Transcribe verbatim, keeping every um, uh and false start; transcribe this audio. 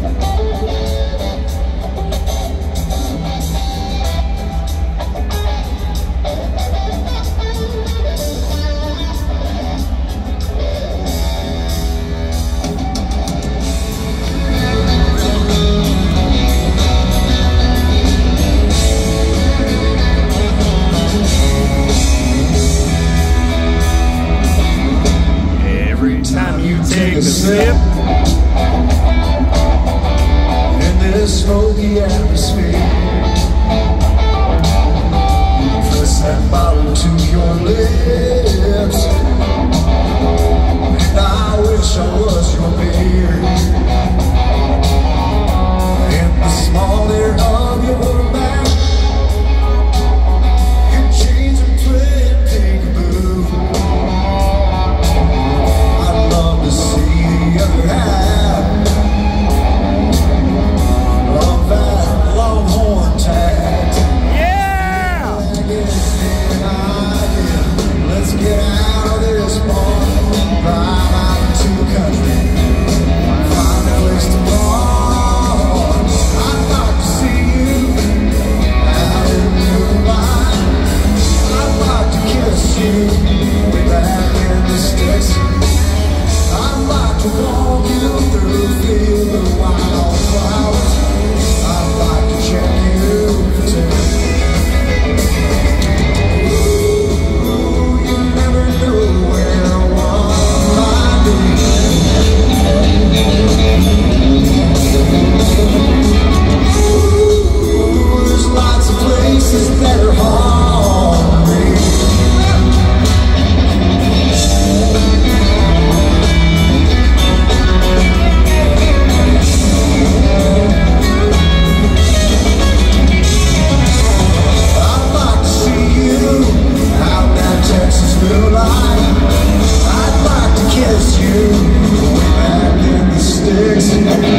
Take a sip in this smoky atmosphere. Press that bottle to your lips, and I wish I was your beer. In the small air of your back, you change and play and peek-a-boo. To see the other half of that longhorn tag. Yeah! Let's get out of this bar, drive out into the country, find a place to bar. I'd like to see you out in the moonlight. I'd like to kiss you way back in the sticks. I'd like to walk you through a field of wild flowers. I'd like to check you too. Ooh, you never know where one might be. Ooh, there's lots of places that are home to me. I'd like to kiss you way back in the sticks.